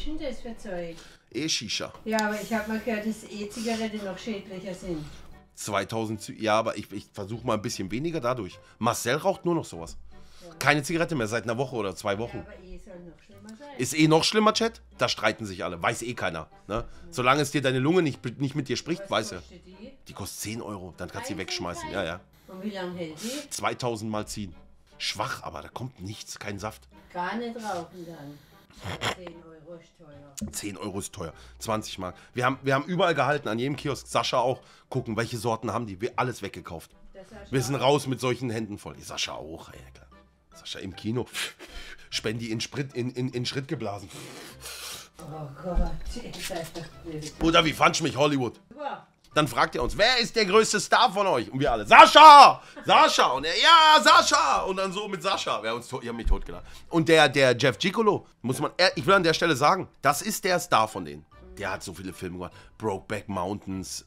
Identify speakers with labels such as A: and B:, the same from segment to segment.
A: ist denn das für Zeug?
B: E-Shisha.
A: Ja, aber ich habe mal gehört, dass E-Zigaretten noch schädlicher sind.
B: 2000, ja, aber ich versuche mal ein bisschen weniger dadurch. Marcel raucht nur noch sowas. Keine Zigarette mehr seit einer Woche oder 2 Wochen.
A: Ja, aber E soll noch schlimmer sein.
B: Ist eh noch schlimmer, Chat? Da streiten sich alle. Weiß eh keiner. Ne? Solange es dir deine Lunge nicht mit dir spricht, weiß er. Die kostet 10 Euro. Dann kannst du sie wegschmeißen. Ja, ja.
A: Und wie lange hält die?
B: 2000 Mal ziehen. Schwach, aber da kommt nichts, kein Saft.
A: Gar nicht rauchen dann. 10 Euro ist teuer.
B: 10 Euro ist teuer. 20 Mark. Wir haben überall gehalten, an jedem Kiosk. Sascha auch. Gucken, welche Sorten haben die. Wir alles weggekauft. Wir sind raus mit solchen Händen voll. Sascha auch, ey, klar. Sascha im Kino. Spendi in Schritt geblasen.
A: Oh Gott.
B: Oder wie fandst du mich, Hollywood?
A: Super.
B: Dann fragt er uns, wer ist der größte Star von euch? Und wir alle, Sascha! Sascha! Und er, ja, Sascha! Und dann so mit Sascha. Wir haben mich totgelacht. Und der Jeff Gicolo, ich will an der Stelle sagen, das ist der Star von denen. Der hat so viele Filme gemacht. Brokeback Mountains,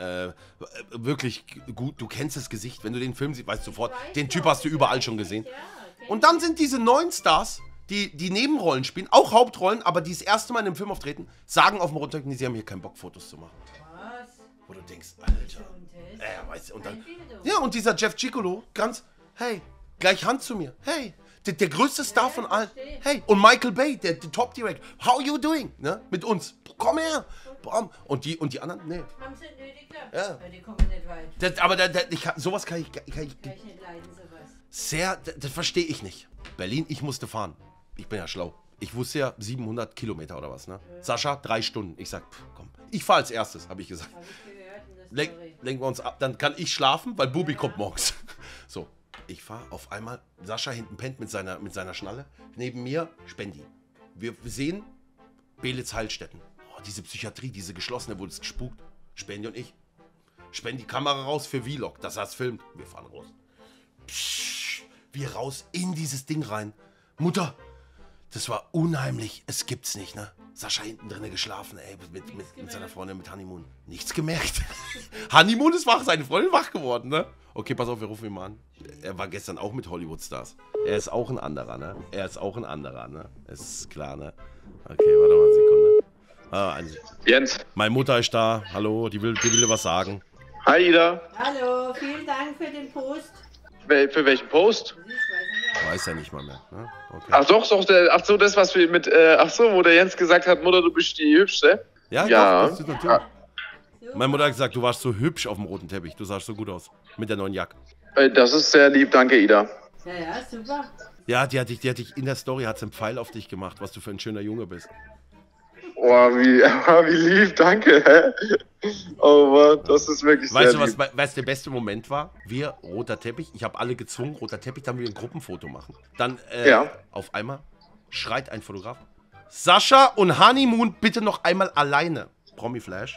B: wirklich gut. Du kennst das Gesicht, wenn du den Film siehst, weißt du sofort, den Typ hast du überall schon gesehen. Und dann sind diese neuen Stars, die Nebenrollen spielen, auch Hauptrollen, aber die das erste Mal in einem Film auftreten, sagen auf dem Rundgang, sie haben hier keinen Bock, Fotos zu machen. Wo du denkst, Alter. Weißt du, und dann, ja, und dieser Jeff Gicolo, ganz, hey, gleich Hand zu mir, hey, der größte Star von allen, hey, und Michael Bay, der Top-Director, how you doing, ne, mit uns, komm her, und die anderen, nee.
A: Haben sie nicht nötig gehabt?
B: Ja.
A: Die kommen nicht weit.
B: Sowas kann ich
A: Kann ich nicht leiden, sowas.
B: das verstehe ich nicht. Berlin, ich musste fahren, ich bin ja schlau. Ich wusste ja 700 Kilometer oder was, ne? Ja. Sascha, 3 Stunden. Ich sag, komm, ich fahr als erstes, habe ich gesagt.
A: Hab ich gehört in der Story.
B: Lenken wir uns ab, dann kann ich schlafen, weil Bubi kommt morgens. So, ich fahre auf einmal, Sascha hinten pennt mit seiner Schnalle, neben mir Spendi. Wir sehen Belitz-Heilstätten. Oh, diese Psychiatrie, diese geschlossene, wo es gespukt. Spendi und ich. Spendi Kamera raus für Vlog, dass er es filmt. Wir fahren raus. Psch, wir raus in dieses Ding rein. Mutter, das war unheimlich, es gibt's nicht, ne? Sascha hinten drinnen geschlafen, ey, mit seiner Freundin, mit Honeymoon. Nichts gemerkt. Honeymoon ist wach, seine Freundin wach geworden, ne? Okay, pass auf, wir rufen ihn mal an. Er war gestern auch mit Hollywood-Stars. Er ist auch ein anderer, ne? Es ist klar, ne? Okay, warte mal eine Sekunde.
C: Jens.
B: Meine Mutter ist da, hallo, die will dir was sagen.
C: Hi, Ida.
A: Hallo, vielen Dank für den Post.
C: Für welchen Post?
B: Weiß ja nicht mal mehr, ne? Okay.
C: Ach doch, das, was wir mit, wo der Jens gesagt hat, Mutter, du bist die Hübschste.
B: Ja. Doch, das ist natürlich. Meine Mutter hat gesagt, du warst so hübsch auf dem roten Teppich. Du sahst so gut aus. Mit der neuen Jacke.
C: Das ist sehr lieb, danke, Ida.
A: Ja, super.
B: Ja, die hat dich in der Story, hat sie einen Pfeil auf dich gemacht, was du für ein schöner Junge bist.
C: Oh, wie lieb, danke, hä? Oh Mann, das ist wirklich sehr lieb.
B: Weißt du, was der beste Moment war? Wir, roter Teppich, ich habe alle gezwungen, roter Teppich, dann wir ein Gruppenfoto machen. Dann, auf einmal schreit ein Fotograf, Sascha und Honeymoon bitte noch einmal alleine. Promi-Flash.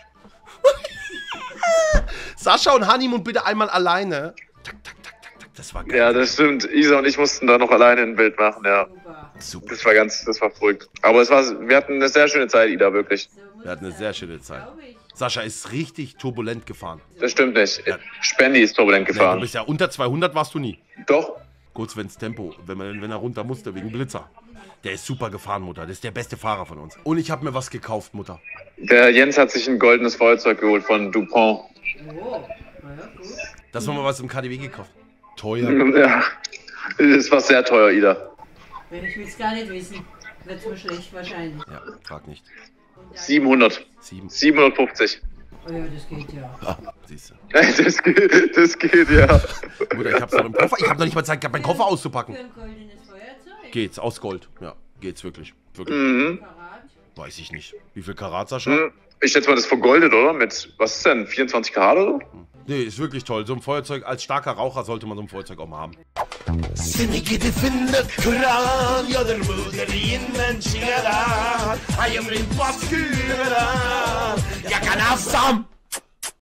B: Sascha und Honeymoon bitte einmal alleine. Tak, tak, tak, tak, tak. Das war geil.
C: Ja, das stimmt. Isa und ich mussten da noch alleine ein Bild machen, ja.
A: Super.
C: Das war verrückt. Aber wir hatten eine sehr schöne Zeit, Ida, wirklich.
B: Wir hatten eine sehr schöne Zeit. Sascha ist richtig turbulent gefahren.
C: Das stimmt nicht. Ja. Spendi ist turbulent
B: Nee,
C: gefahren.
B: du bist ja unter 200 warst du nie.
C: Doch.
B: Kurz wenns Tempo, wenn er runter musste wegen Blitzer. Der ist super gefahren, Mutter. Das ist der beste Fahrer von uns. Und ich habe mir was gekauft, Mutter.
C: Der Jens hat sich ein goldenes Feuerzeug geholt von Dupont.
A: Oh, na ja, gut.
B: Das haben wir was im KDW gekauft. Teuer.
C: Ja, das war sehr teuer, Ida.
A: Ich will es gar nicht wissen. Wird so schlecht wahrscheinlich.
B: Ja, frag nicht.
C: 700. 750.
A: Oh ja, das geht ja.
B: Ah, siehst du.
C: Das geht, ja.
B: Mutter, ich hab's noch im Koffer. Ich hab noch nicht mal Zeit gehabt, meinen Koffer auszupacken.
A: Für ein goldenes Feuerzeug.
B: Geht's, aus Gold. Ja, geht's wirklich.
C: Mhm.
A: Karat.
B: Weiß ich nicht. Wie viel Karat, Sascha?
C: Ich schätze mal, das ist vergoldet, oder? Mit, was ist denn, 24 Karat oder so?
B: Nee, ist wirklich toll. So ein Feuerzeug, als starker Raucher sollte man so ein Feuerzeug auch mal haben.
D: Seni gidip in de kral Yadır mıdırıyından çıkaran Ayımrin baskıran Yakan assam